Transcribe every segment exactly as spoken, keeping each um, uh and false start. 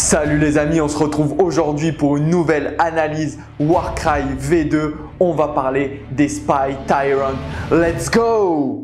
Salut les amis, on se retrouve aujourd'hui pour une nouvelle analyse Warcry V deux. On va parler des Spy Tyrant. Let's go!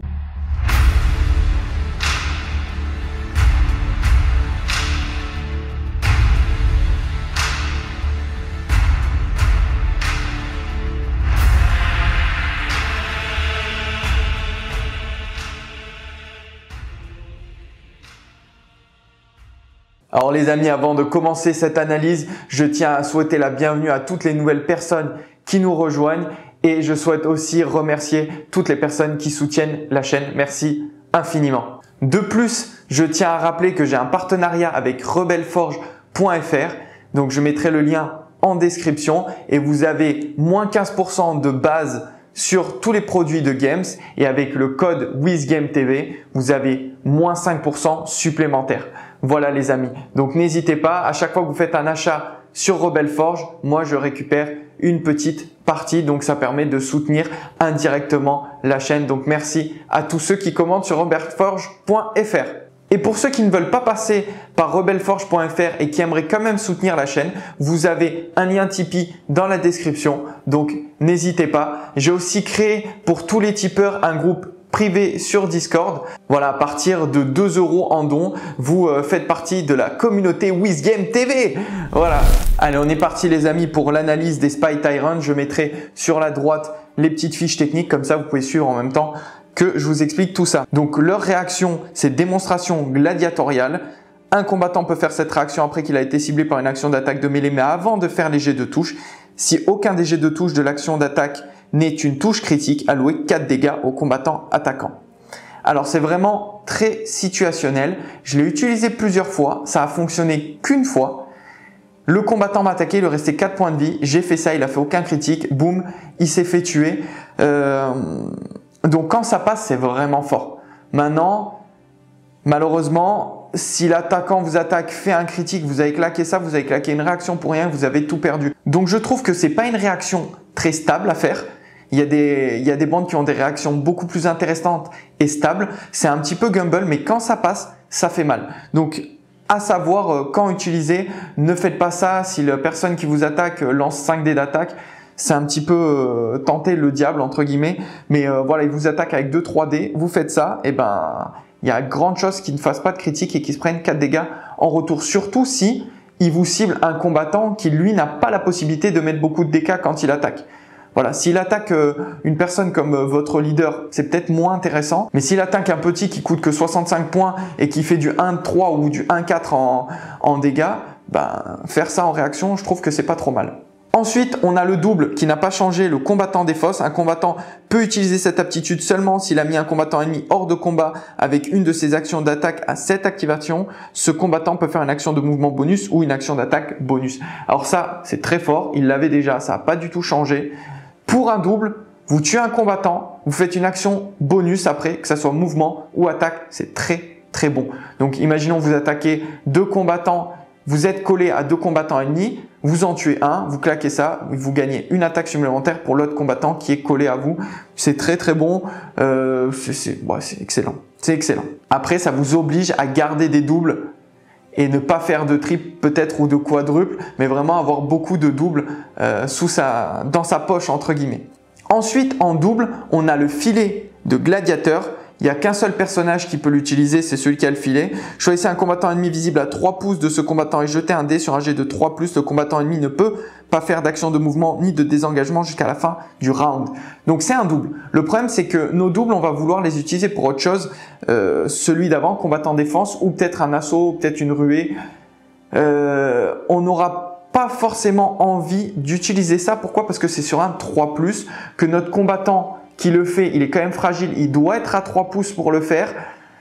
Alors les amis, avant de commencer cette analyse, je tiens à souhaiter la bienvenue à toutes les nouvelles personnes qui nous rejoignent et je souhaite aussi remercier toutes les personnes qui soutiennent la chaîne. Merci infiniment. De plus, je tiens à rappeler que j'ai un partenariat avec rebelle forge point F R. Donc je mettrai le lien en description et vous avez moins quinze pour cent de base sur tous les produits de Games et avec le code WizGameTV, vous avez moins cinq pour cent supplémentaire. Voilà les amis. Donc n'hésitez pas, à chaque fois que vous faites un achat sur Rebelle Forge, moi je récupère une petite partie. Donc ça permet de soutenir indirectement la chaîne. Donc merci à tous ceux qui commandent sur rebelle forge point F R. Et pour ceux qui ne veulent pas passer par rebelle forge point F R et qui aimeraient quand même soutenir la chaîne, vous avez un lien Tipeee dans la description. Donc n'hésitez pas. J'ai aussi créé pour tous les tipeurs un groupe privé sur Discord. Voilà, à partir de deux euros en don, vous euh, faites partie de la communauté WizGameTV. Voilà. Allez, on est parti les amis pour l'analyse des Spy Tyrant. Je mettrai sur la droite les petites fiches techniques, comme ça vous pouvez suivre en même temps que je vous explique tout ça. Donc leur réaction, c'est démonstration gladiatoriale. Un combattant peut faire cette réaction après qu'il a été ciblé par une action d'attaque de mêlée, mais avant de faire les jets de touche. Si aucun des jets de touche de l'action d'attaque n'est une touche critique, allouez quatre dégâts au combattant attaquant. Alors c'est vraiment très situationnel. Je l'ai utilisé plusieurs fois, ça a fonctionné qu'une fois. Le combattant m'a attaqué, il lui restait quatre points de vie. J'ai fait ça, il a fait aucun critique. Boum, il s'est fait tuer. Euh... Donc quand ça passe, c'est vraiment fort. Maintenant, malheureusement, si l'attaquant vous attaque, fait un critique, vous avez claqué ça, vous avez claqué une réaction pour rien, vous avez tout perdu. Donc je trouve que c'est pas une réaction très stable à faire. Il y a des, il y a des bandes qui ont des réactions beaucoup plus intéressantes et stables. C'est un petit peu Gumball, mais quand ça passe, ça fait mal. Donc, à savoir euh, quand utiliser, ne faites pas ça. Si la personne qui vous attaque euh, lance cinq dés d'attaque, c'est un petit peu euh, tenter le diable, entre guillemets. Mais euh, voilà, il vous attaque avec deux trois dés, vous faites ça, et ben, il y a grande chose qu'il ne fasse pas de critique et qu'il se prenne quatre dégâts en retour. Surtout si il vous cible un combattant qui, lui, n'a pas la possibilité de mettre beaucoup de dégâts quand il attaque. Voilà, s'il attaque euh, une personne comme euh, votre leader, c'est peut-être moins intéressant. Mais s'il attaque un petit qui coûte que soixante-cinq points et qui fait du un trois ou du un quatre en, en dégâts, ben, faire ça en réaction, je trouve que c'est pas trop mal. Ensuite, on a le double qui n'a pas changé, le combattant des fosses. Un combattant peut utiliser cette aptitude seulement s'il a mis un combattant ennemi hors de combat avec une de ses actions d'attaque à cette activation. Ce combattant peut faire une action de mouvement bonus ou une action d'attaque bonus. Alors ça, c'est très fort. Il l'avait déjà, ça n'a pas du tout changé. Pour un double, vous tuez un combattant, vous faites une action bonus après, que ça soit mouvement ou attaque, c'est très très bon. Donc imaginons vous attaquez deux combattants, vous êtes collé à deux combattants ennemis, vous en tuez un, vous claquez ça, vous gagnez une attaque supplémentaire pour l'autre combattant qui est collé à vous. C'est très très bon, euh, c'est ouais, excellent, c'est excellent. Après, ça vous oblige à garder des doubles et ne pas faire de triple peut-être ou de quadruple, mais vraiment avoir beaucoup de doubles euh, sous sa, dans sa poche entre guillemets. Ensuite, en double, on a le filet de gladiateur. Il n'y a qu'un seul personnage qui peut l'utiliser, c'est celui qui a le filet. Choisissez un combattant ennemi visible à trois pouces de ce combattant et jetez un dé sur un jet de trois plus. Le combattant ennemi ne peut pas faire d'action de mouvement ni de désengagement jusqu'à la fin du round. Donc c'est un double. Le problème, c'est que nos doubles, on va vouloir les utiliser pour autre chose. Euh, celui d'avant, combattant défense, ou peut-être un assaut, peut-être une ruée. Euh, on n'aura pas forcément envie d'utiliser ça. Pourquoi? Parce que c'est sur un trois plus que notre combattant qui le fait, il est quand même fragile, il doit être à trois pouces pour le faire.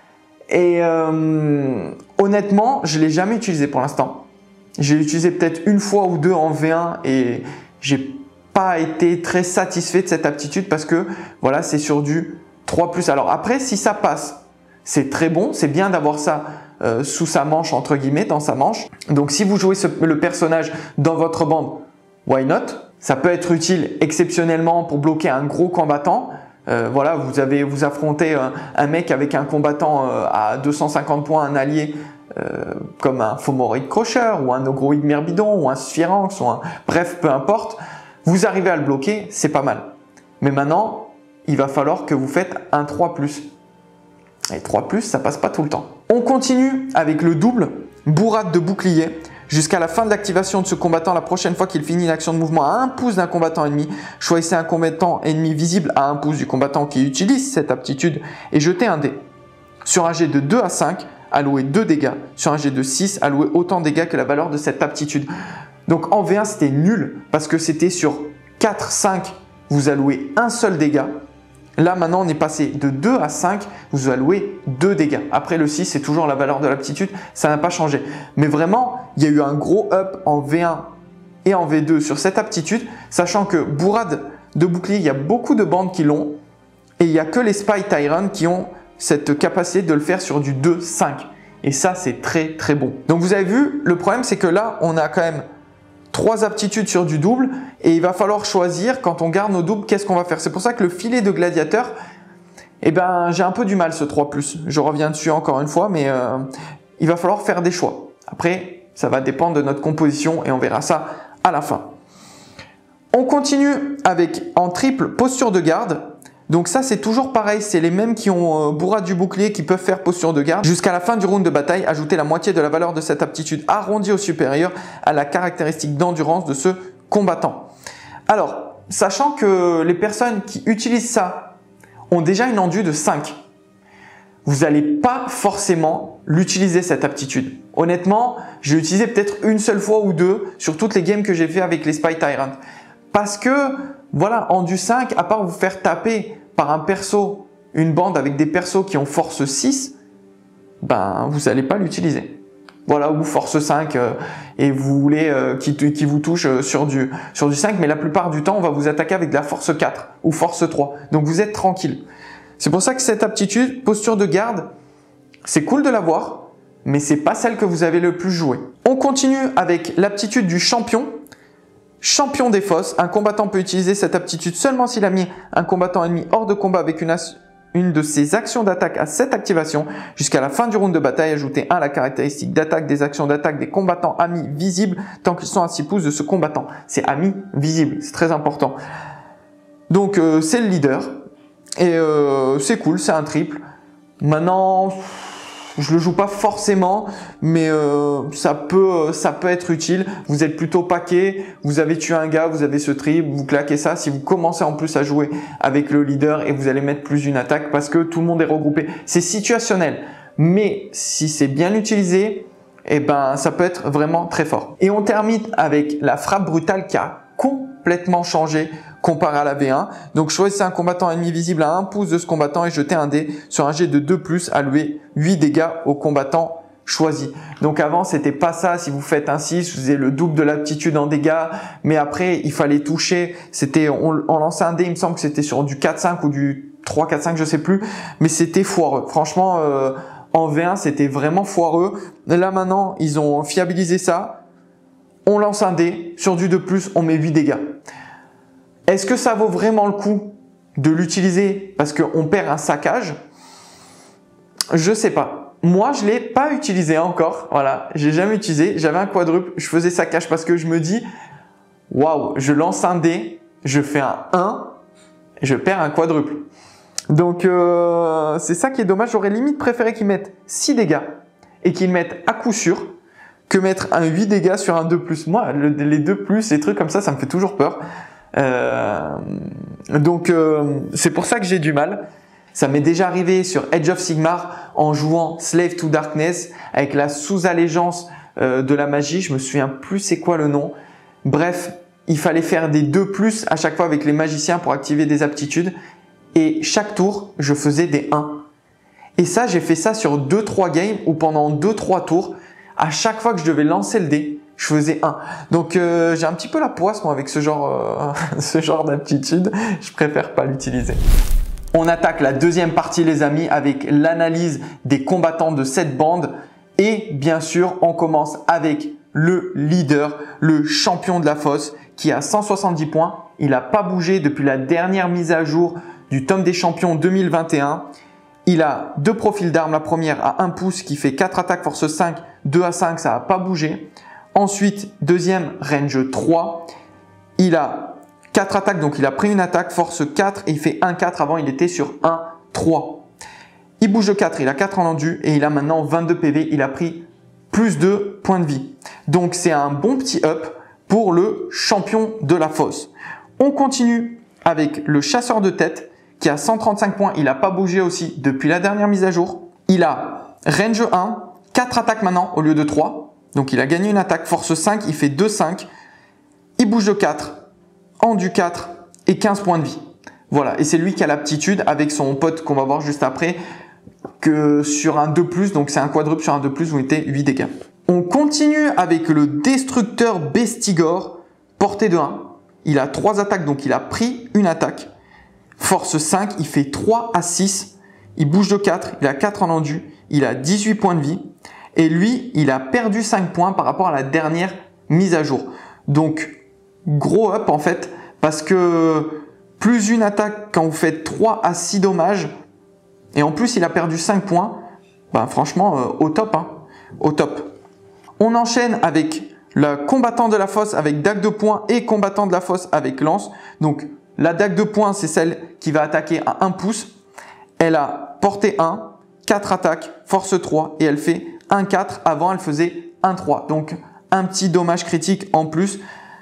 Et euh, honnêtement, je ne l'ai jamais utilisé pour l'instant. J'ai utilisé peut-être une fois ou deux en V un et j'ai pas été très satisfait de cette aptitude parce que voilà, c'est sur du trois plus. Alors après, si ça passe, c'est très bon, c'est bien d'avoir ça euh, sous sa manche, entre guillemets, dans sa manche. Donc si vous jouez ce, le personnage dans votre bande, why not? Ça peut être utile exceptionnellement pour bloquer un gros combattant. Euh, voilà, vous avez vous affrontez un, un mec avec un combattant euh, à deux cent cinquante points, un allié euh, comme un Fomoroid Crusher ou un Ogroid Myrmidon ou un Sphyranx ou un... Bref, peu importe, vous arrivez à le bloquer, c'est pas mal. Mais maintenant, il va falloir que vous faites un trois plus. Et trois plus, ça passe pas tout le temps. On continue avec le double bourrade de bouclier. Jusqu'à la fin de l'activation de ce combattant, la prochaine fois qu'il finit une action de mouvement à un pouce d'un combattant ennemi, choisissez un combattant ennemi visible à un pouce du combattant qui utilise cette aptitude et jetez un dé. Sur un jet de deux à cinq, allouez deux dégâts. Sur un jet de six, allouez autant de dégâts que la valeur de cette aptitude. Donc en V un, c'était nul parce que c'était sur quatre, cinq, vous allouez un seul dégât. Là, maintenant, on est passé de deux à cinq, vous allouez deux dégâts. Après, le six, c'est toujours la valeur de l'aptitude, ça n'a pas changé. Mais vraiment, il y a eu un gros up en V un et en V deux sur cette aptitude, sachant que bourrade de bouclier, il y a beaucoup de bandes qui l'ont, et il n'y a que les Spy Tyrant qui ont cette capacité de le faire sur du deux cinq. Et ça, c'est très très bon. Donc, vous avez vu, le problème, c'est que là, on a quand même trois aptitudes sur du double et il va falloir choisir quand on garde nos doubles qu'est-ce qu'on va faire. C'est pour ça que le filet de gladiateur, eh ben, j'ai un peu du mal ce trois plus. Je reviens dessus encore une fois, mais euh, il va falloir faire des choix. Après, ça va dépendre de notre composition et on verra ça à la fin. On continue avec en triple posture de garde. Donc ça, c'est toujours pareil, c'est les mêmes qui ont euh, bourrade du bouclier qui peuvent faire posture de garde. Jusqu'à la fin du round de bataille, ajoutez la moitié de la valeur de cette aptitude arrondie au supérieur à la caractéristique d'endurance de ce combattant. Alors, sachant que les personnes qui utilisent ça ont déjà une endu de cinq, vous n'allez pas forcément l'utiliser cette aptitude. Honnêtement, j'ai utilisé peut-être une seule fois ou deux sur toutes les games que j'ai fait avec les Spy Tyrant. Parce que, voilà, endu cinq, à part vous faire taper par un perso, une bande avec des persos qui ont force six, ben vous n'allez pas l'utiliser. Voilà, ou force cinq euh, et vous voulez euh, qui, qui vous touche euh, sur, du, sur du cinq, mais la plupart du temps, on va vous attaquer avec de la force quatre ou force trois. Donc vous êtes tranquille. C'est pour ça que cette aptitude, posture de garde, c'est cool de l'avoir, mais c'est pas celle que vous avez le plus joué. On continue avec l'aptitude du champion. Champion des fosses, un combattant peut utiliser cette aptitude seulement s'il a mis un combattant ennemi hors de combat avec une, une de ses actions d'attaque à cette activation. Jusqu'à la fin du round de bataille, ajoutez un à la caractéristique d'attaque des actions d'attaque des combattants amis visibles tant qu'ils sont à six pouces de ce combattant. C'est amis visibles, c'est très important. Donc euh, c'est le leader et euh, c'est cool, c'est un triple. Maintenant, je le joue pas forcément, mais euh, ça peut, ça peut être utile. Vous êtes plutôt paquet, vous avez tué un gars, vous avez ce triple, vous claquez ça. Si vous commencez en plus à jouer avec le leader et vous allez mettre plus d'une attaque parce que tout le monde est regroupé, c'est situationnel. Mais si c'est bien utilisé, eh ben ça peut être vraiment très fort. Et on termine avec la frappe brutale qui a complètement changé comparé à la V un. Donc choisissez un combattant ennemi visible à un pouce de ce combattant et jetez un dé sur un jet de deux plus, allouez huit dégâts au combattant choisi. Donc avant c'était pas ça, si vous faites un six, vous avez le double de l'aptitude en dégâts, mais après il fallait toucher, c'était on, on lançait un dé, il me semble que c'était sur du quatre cinq ou du trois quatre cinq, je sais plus, mais c'était foireux. Franchement euh, en V un c'était vraiment foireux. Là maintenant ils ont fiabilisé ça, on lance un dé, sur du deux plus on met huit dégâts. Est-ce que ça vaut vraiment le coup de l'utiliser parce qu'on perd un saccage? Je sais pas. Moi, je l'ai pas utilisé encore. Voilà, j'ai jamais utilisé. J'avais un quadruple, je faisais saccage parce que je me dis, waouh, je lance un dé, je fais un un, je perds un quadruple. Donc euh, c'est ça qui est dommage. J'aurais limite préféré qu'ils mettent six dégâts et qu'ils mettent à coup sûr que mettre un huit dégâts sur un deux plus. Moi, le, les deux plus, les trucs comme ça, ça me fait toujours peur. Euh, donc euh, c'est pour ça que j'ai du mal. Ça m'est déjà arrivé sur Age of Sigmar en jouant Slave to Darkness avec la sous-allégeance euh, de la magie. Je me souviens plus c'est quoi le nom. Bref, il fallait faire des deux plus à chaque fois avec les magiciens pour activer des aptitudes. Et chaque tour, je faisais des un. Et ça, j'ai fait ça sur deux trois games où pendant deux trois tours, à chaque fois que je devais lancer le dé, je faisais un. Donc euh, j'ai un petit peu la poisse moi avec ce genre, euh, ce genre d'aptitude. Je préfère pas l'utiliser. On attaque la deuxième partie les amis avec l'analyse des combattants de cette bande. Et bien sûr, on commence avec le leader, le champion de la fosse qui a cent soixante-dix points. Il n'a pas bougé depuis la dernière mise à jour du tome des champions deux mille vingt et un. il a deux profils d'armes. La première à un pouce qui fait quatre attaques, force cinq, deux à cinq, ça n'a pas bougé. Ensuite, deuxième, range trois. Il a quatre attaques, donc il a pris une attaque, force quatre et il fait un quatre. Avant, il était sur un trois. Il bouge de quatre, il a quatre en endu et il a maintenant vingt-deux P V. Il a pris plus de points de vie. Donc, c'est un bon petit up pour le champion de la fosse. On continue avec le chasseur de tête qui a cent trente-cinq points. Il n'a pas bougé aussi depuis la dernière mise à jour. Il a range un, quatre attaques maintenant au lieu de trois. Donc, il a gagné une attaque. Force cinq, il fait deux cinq. Il bouge de quatre, endu quatre et quinze points de vie. Voilà, et c'est lui qui a l'aptitude avec son pote qu'on va voir juste après que sur un deux plus, donc c'est un quadruple sur un deux plus, vous mettez huit dégâts. On continue avec le destructeur Bestigor, portée de un. Il a trois attaques, donc il a pris une attaque. Force cinq, il fait trois à six. Il bouge de quatre, il a quatre en endu. Il a dix-huit points de vie. Et lui, il a perdu cinq points par rapport à la dernière mise à jour. Donc, gros up en fait, parce que plus une attaque quand vous faites trois à six dommages, et en plus il a perdu cinq points, ben franchement, euh, au top, hein, au top. On enchaîne avec le combattant de la fosse avec dague de poing et combattant de la fosse avec lance. Donc, la dague de poing, c'est celle qui va attaquer à un pouce. Elle a portée un, quatre attaques, force trois et elle fait un quatre. Avant, elle faisait un trois. Donc, un petit dommage critique en plus.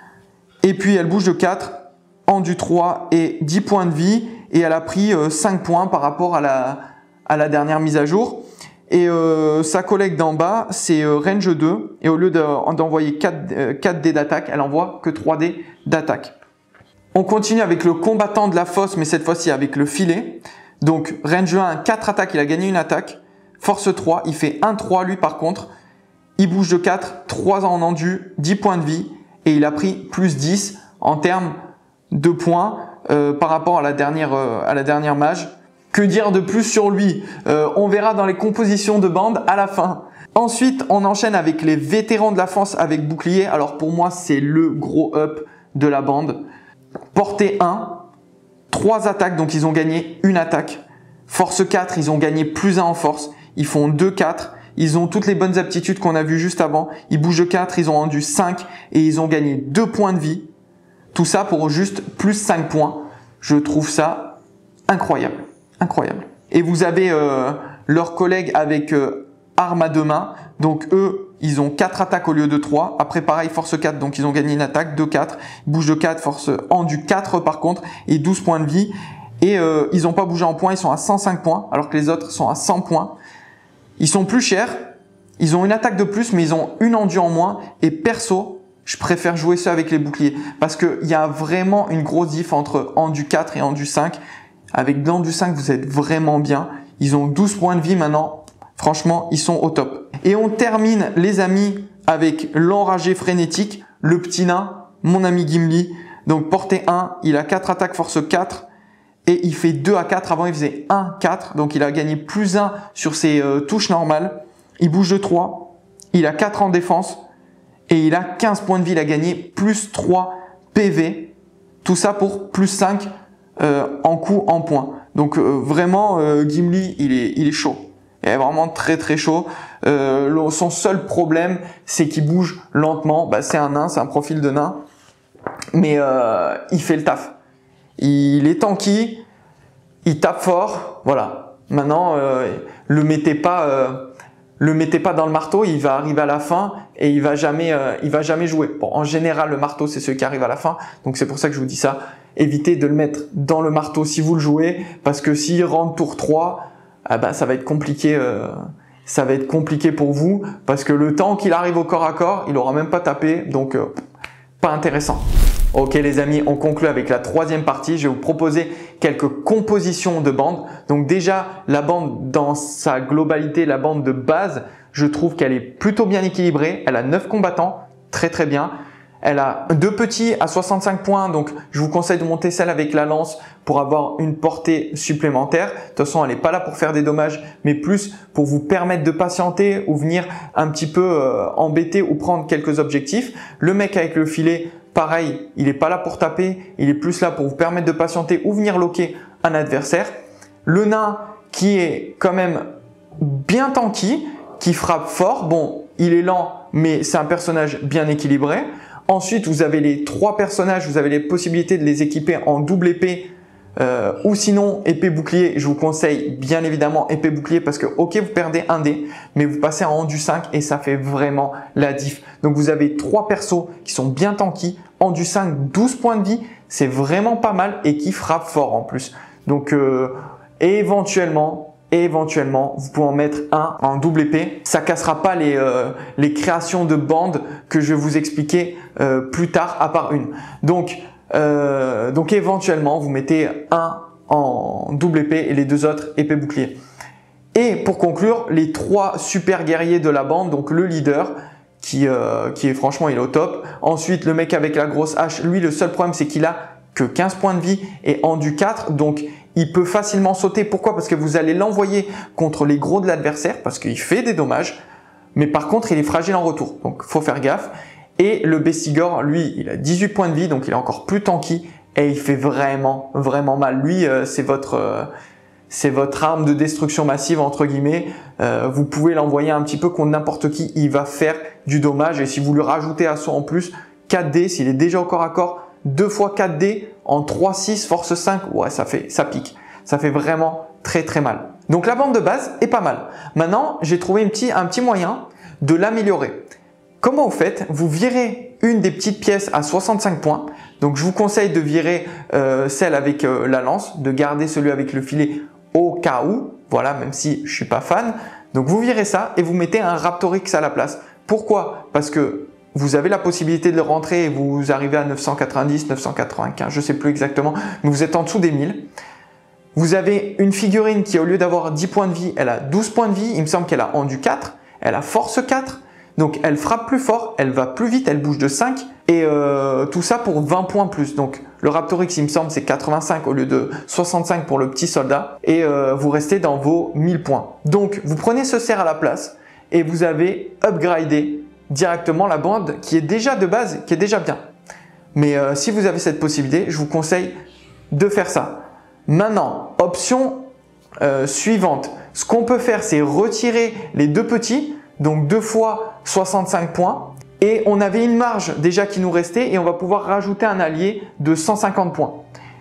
Et puis, elle bouge de quatre, endu trois et dix points de vie. Et elle a pris euh, cinq points par rapport à la, à la dernière mise à jour. Et euh, sa collègue d'en bas, c'est euh, range deux. Et au lieu d'envoyer quatre, euh, quatre dés d'attaque, elle envoie que trois dés d'attaque. On continue avec le combattant de la fosse, mais cette fois-ci avec le filet. Donc, range un, quatre attaques, il a gagné une attaque. Force trois, il fait un trois lui par contre. Il bouge de quatre, trois en endu, dix points de vie. Et il a pris plus dix en termes de points euh, par rapport à la dernière, euh, à la dernière mage. Que dire de plus sur lui? euh, On verra dans les compositions de bande à la fin. Ensuite, on enchaîne avec les vétérans de la fosse avec bouclier. Alors pour moi, c'est le gros up de la bande. Portée un, trois attaques, donc ils ont gagné une attaque. Force quatre, ils ont gagné plus un en force. Ils font deux quatre. Ils ont toutes les bonnes aptitudes qu'on a vues juste avant. Ils bougent de quatre, ils ont rendu cinq et ils ont gagné deux points de vie. Tout ça pour juste plus cinq points. Je trouve ça incroyable. Incroyable. Et vous avez euh, leurs collègues avec euh, arme à deux mains. Donc eux, ils ont quatre attaques au lieu de trois. Après pareil, force quatre, donc ils ont gagné une attaque, deux quatre. Bouge de quatre, force endu quatre par contre, et douze points de vie. Et euh, ils n'ont pas bougé en points, ils sont à cent cinq points, alors que les autres sont à cent points. Ils sont plus chers, ils ont une attaque de plus, mais ils ont une endu en moins. Et perso, je préfère jouer ceux avec les boucliers. Parce qu'il y a vraiment une grosse diff entre endu quatre et endu cinq. Avec l'endu cinq, vous êtes vraiment bien. Ils ont douze points de vie maintenant. Franchement, ils sont au top. Et on termine, les amis, avec l'enragé frénétique, le petit nain, mon ami Gimli. Donc, portée un, il a quatre attaques, force quatre. Et il fait deux à quatre. Avant, il faisait un quatre. Donc, il a gagné plus un sur ses euh, touches normales. Il bouge de trois. Il a quatre en défense. Et il a quinze points de vie. Il a gagné plus trois P V. Tout ça pour plus cinq euh, en coup, en points. Donc, euh, vraiment, euh, Gimli, il est, il est chaud. Il est vraiment très très chaud. Euh, son seul problème, c'est qu'il bouge lentement. Bah, c'est un nain, c'est un profil de nain. Mais euh, il fait le taf. Il est tanky, il tape fort, voilà. Maintenant, euh, le mettez pas, euh, le mettez pas dans le marteau, il va arriver à la fin et il va jamais, euh, il va jamais jouer. Bon, en général, le marteau c'est celui qui arrive à la fin, donc c'est pour ça que je vous dis ça. Évitez de le mettre dans le marteau si vous le jouez, parce que s'il rentre tour trois, ah ben ça va être compliqué. Euh, ça va être compliqué pour vous, parce que le temps qu'il arrive au corps à corps, il aura même pas tapé, donc euh, pas intéressant. Ok les amis, on conclut avec la troisième partie. Je vais vous proposer quelques compositions de bandes. Donc déjà, la bande dans sa globalité, la bande de base, je trouve qu'elle est plutôt bien équilibrée. Elle a neuf combattants, très très bien. Elle a deux petits à soixante-cinq points, donc je vous conseille de monter celle avec la lance pour avoir une portée supplémentaire. De toute façon, elle n'est pas là pour faire des dommages, mais plus pour vous permettre de patienter ou venir un petit peu euh, embêter ou prendre quelques objectifs. Le mec avec le filet, pareil, il n'est pas là pour taper, il est plus là pour vous permettre de patienter ou venir loquer un adversaire. Le nain qui est quand même bien tanky, qui frappe fort. Bon, il est lent, mais c'est un personnage bien équilibré. Ensuite, vous avez les trois personnages, vous avez les possibilités de les équiper en double épée euh, ou sinon épée bouclier. Je vous conseille bien évidemment épée bouclier parce que ok, vous perdez un dé, mais vous passez en endu cinq et ça fait vraiment la diff. Donc vous avez trois persos qui sont bien tanky, endu cinq, douze points de vie, c'est vraiment pas mal et qui frappent fort en plus. Donc euh, éventuellement, Et éventuellement, vous pouvez en mettre un en double épée. Ça cassera pas les, euh, les créations de bandes que je vais vous expliquer euh, plus tard, à part une. Donc, euh, donc éventuellement, vous mettez un en double épée et les deux autres épée bouclier. Et pour conclure, les trois super guerriers de la bande, donc le leader, qui, euh, qui est franchement il est au top. Ensuite, le mec avec la grosse hache, lui le seul problème c'est qu'il a que quinze points de vie et endu quatre, donc il peut facilement sauter. Pourquoi? Parce que vous allez l'envoyer contre les gros de l'adversaire parce qu'il fait des dommages, mais par contre il est fragile en retour, donc faut faire gaffe. Et le Bestigor, lui, il a dix-huit points de vie, donc il est encore plus tanky et il fait vraiment vraiment mal. Lui, euh, c'est votre euh, c'est votre arme de destruction massive entre guillemets. Euh, vous pouvez l'envoyer un petit peu contre n'importe qui, il va faire du dommage. Et si vous lui rajoutez à ça en plus quatre dés, s'il est déjà au corps à corps, deux fois quatre dés en trois six force cinq, ouais, ça fait, ça pique. Ça fait vraiment très très mal. Donc la bande de base est pas mal. Maintenant, j'ai trouvé un petit, un petit moyen de l'améliorer. Comment vous faites? Vous virez une des petites pièces à soixante-cinq points. Donc je vous conseille de virer euh, celle avec euh, la lance, de garder celui avec le filet au cas où. Voilà, même si je suis pas fan. Donc vous virez ça et vous mettez un Raptorix à la place. Pourquoi? Parce que vous avez la possibilité de le rentrer et vous arrivez à neuf cent quatre-vingt-dix, neuf cent quatre-vingt-quinze, je sais plus exactement, mais vous êtes en dessous des mille. Vous avez une figurine qui, au lieu d'avoir dix points de vie, elle a douze points de vie. Il me semble qu'elle a endu quatre, elle a force quatre, donc elle frappe plus fort, elle va plus vite, elle bouge de cinq et euh, tout ça pour vingt points plus. Donc le Raptorix, il me semble, c'est quatre-vingt-cinq au lieu de soixante-cinq pour le petit soldat et euh, vous restez dans vos mille points. Donc vous prenez ce cerf à la place et vous avez upgradé directement la bande qui est déjà de base, qui est déjà bien. Mais euh, si vous avez cette possibilité, je vous conseille de faire ça. Maintenant, option euh, suivante. Ce qu'on peut faire, c'est retirer les deux petits, donc deux fois soixante-cinq points. Et on avait une marge déjà qui nous restait et on va pouvoir rajouter un allié de cent cinquante points.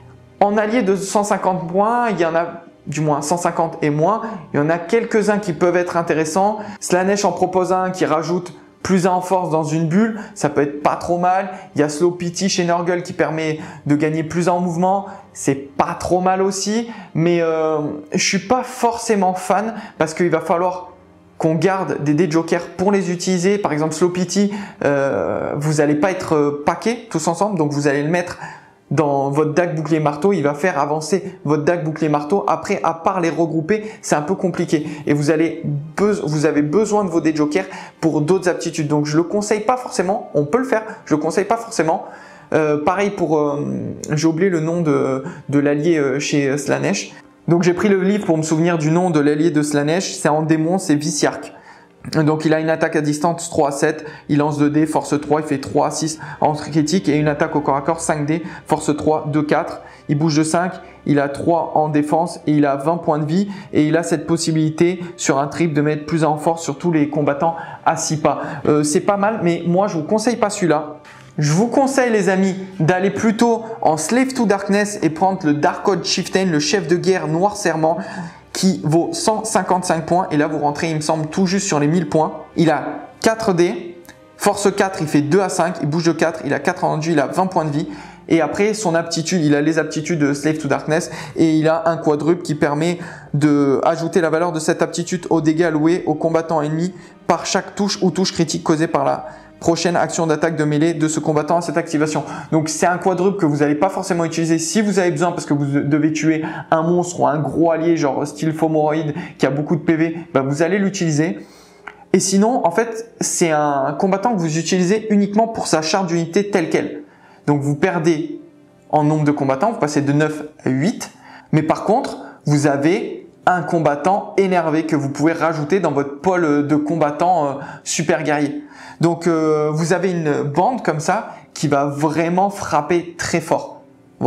En allié de cent cinquante points, il y en a du moins cent cinquante et moins. Il y en a quelques-uns qui peuvent être intéressants. Slaanesh en propose un qui rajoute plus un en force dans une bulle, ça peut être pas trop mal. Il y a Slow Pity chez Nurgle qui permet de gagner plus en mouvement, c'est pas trop mal aussi. Mais euh, je suis pas forcément fan parce qu'il va falloir qu'on garde des dés Joker pour les utiliser. Par exemple, Slow Pity, euh, vous n'allez pas être paquets tous ensemble, donc vous allez le mettre dans votre deck bouclier marteau, il va faire avancer votre deck bouclier marteau. Après, à part les regrouper, c'est un peu compliqué et vous allez vous avez besoin de vos dés Joker pour d'autres aptitudes. Donc, je le conseille pas forcément. On peut le faire, je le conseille pas forcément. Euh, pareil pour, euh, j'ai oublié le nom de, de l'allié euh, chez Slaanesh. Donc, j'ai pris le livre pour me souvenir du nom de l'allié de Slaanesh. C'est en démon, c'est Viciark. Donc il a une attaque à distance trois à sept, il lance deux dés, force trois, il fait trois à six en critique et une attaque au corps à corps cinq dés, force trois, deux, quatre. Il bouge de cinq, il a trois en défense et il a vingt points de vie et il a cette possibilité sur un trip de mettre plus en force sur tous les combattants à six pas. Euh, c'est pas mal, mais moi je vous conseille pas celui-là. Je vous conseille les amis d'aller plutôt en Slave to Darkness et prendre le Darkhold Chieftain, le chef de guerre Noir Serment, qui vaut cent cinquante-cinq points et là vous rentrez il me semble tout juste sur les mille points. Il a quatre dés, force quatre, il fait deux à cinq, il bouge de quatre, il a quatre en endu, il a vingt points de vie et après son aptitude, il a les aptitudes de Slave to Darkness et il a un quadruple qui permet de ajouter la valeur de cette aptitude aux dégâts alloués aux combattants ennemis par chaque touche ou touche critique causée par la prochaine action d'attaque de mêlée de ce combattant à cette activation. Donc c'est un quadruple que vous n'allez pas forcément utiliser si vous avez besoin parce que vous devez tuer un monstre ou un gros allié genre style Fomoroid qui a beaucoup de P V, bah vous allez l'utiliser. Et sinon en fait c'est un combattant que vous utilisez uniquement pour sa charte d'unité telle qu'elle. Donc vous perdez en nombre de combattants, vous passez de neuf à huit, mais par contre vous avez un combattant énervé que vous pouvez rajouter dans votre pôle de combattants euh, super guerrier. Donc euh, vous avez une bande comme ça qui va vraiment frapper très fort. Voilà.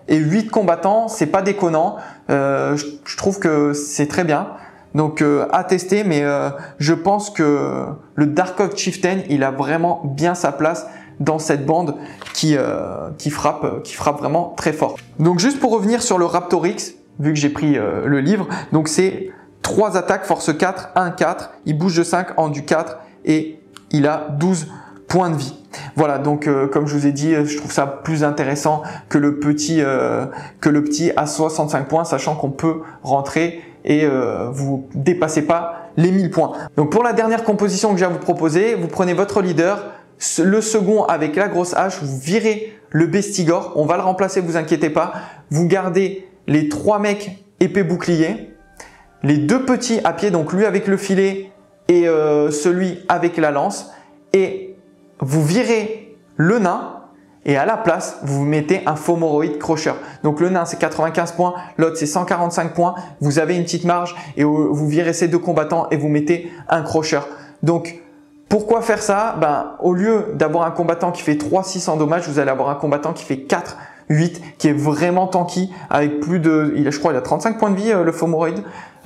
et huit combattants, c'est pas déconnant. Euh, je, je trouve que c'est très bien. Donc euh, à tester, mais euh, je pense que le Dark Oak Chieftain, il a vraiment bien sa place dans cette bande qui, euh, qui, frappe, qui frappe vraiment très fort. Donc juste pour revenir sur le Raptorix, vu que j'ai pris euh, le livre, donc c'est trois attaques, force quatre, un, quatre, il bouge de cinq, en du quatre et il a douze points de vie. Voilà, donc euh, comme je vous ai dit, je trouve ça plus intéressant que le petit, euh, que le petit à soixante-cinq points, sachant qu'on peut rentrer et euh, vous dépassez pas les mille points. Donc pour la dernière composition que j'ai à vous proposer, vous prenez votre leader, le second avec la grosse hache, vous virez le Bestigor, on va le remplacer, vous inquiétez pas. Vous gardez les trois mecs épée bouclier, les deux petits à pied, donc lui avec le filet et euh, celui avec la lance, et vous virez le nain. Et à la place, vous mettez un Fomoroid Crusher. Donc le nain c'est quatre-vingt-quinze points, l'autre c'est cent quarante-cinq points. Vous avez une petite marge et vous virez ces deux combattants et vous mettez un Crusher. Donc pourquoi faire ça? Ben, au lieu d'avoir un combattant qui fait trois six en dommages, vous allez avoir un combattant qui fait quatre huit, qui est vraiment tanky avec plus de, il a, je crois il a trente-cinq points de vie le Fomoroid.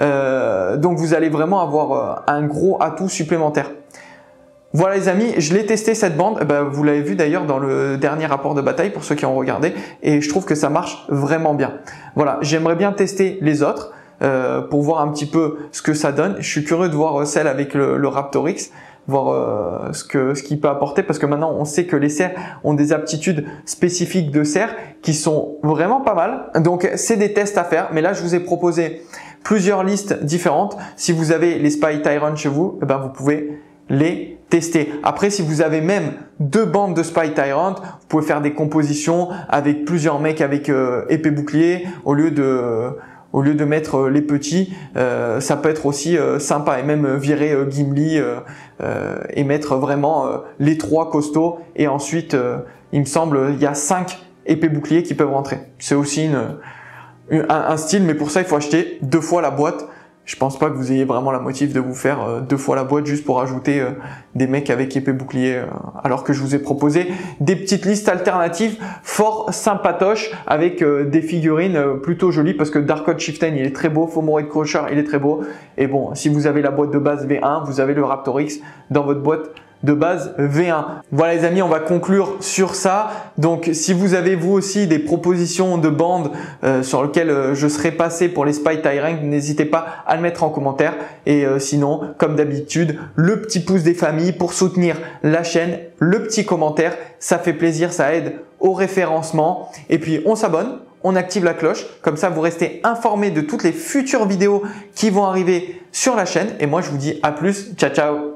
Euh, donc vous allez vraiment avoir un gros atout supplémentaire. Voilà les amis, je l'ai testé cette bande, ben, vous l'avez vu d'ailleurs dans le dernier rapport de bataille pour ceux qui ont regardé, et je trouve que ça marche vraiment bien. Voilà, j'aimerais bien tester les autres euh, pour voir un petit peu ce que ça donne. Je suis curieux de voir celle avec le, le Raptorix, voir euh, ce que ce qu'il peut apporter, parce que maintenant on sait que les cerfs ont des aptitudes spécifiques de cerfs qui sont vraiment pas mal. Donc c'est des tests à faire, mais là je vous ai proposé plusieurs listes différentes. Si vous avez les Spy Tyrant chez vous, eh ben, vous pouvez les tester. Après, si vous avez même deux bandes de Spy Tyrant, vous pouvez faire des compositions avec plusieurs mecs avec euh, épée bouclier au lieu de euh, au lieu de mettre euh, les petits. Euh, ça peut être aussi euh, sympa, et même virer euh, Gimli euh, euh, et mettre vraiment euh, les trois costauds, et ensuite euh, il me semble il y a cinq épées boucliers qui peuvent rentrer. C'est aussi une, une un, un style, mais pour ça il faut acheter deux fois la boîte. Je pense pas que vous ayez vraiment la motive de vous faire euh, deux fois la boîte juste pour ajouter euh, des mecs avec épée bouclier, euh, alors que je vous ai proposé des petites listes alternatives fort sympatoches avec euh, des figurines euh, plutôt jolies, parce que Dark Oak Chieftain il est très beau, Fomoroid Crusher il est très beau, et bon, si vous avez la boîte de base V un, vous avez le Raptorix dans votre boîte de base V un. Voilà les amis, on va conclure sur ça. Donc si vous avez vous aussi des propositions de bandes euh, sur lesquelles euh, je serai passé pour les Spy Tyrant, n'hésitez pas à le mettre en commentaire. Et euh, sinon, comme d'habitude, le petit pouce des familles pour soutenir la chaîne, le petit commentaire, ça fait plaisir, ça aide au référencement. Et puis on s'abonne, on active la cloche, comme ça vous restez informés de toutes les futures vidéos qui vont arriver sur la chaîne. Et moi je vous dis à plus, ciao ciao.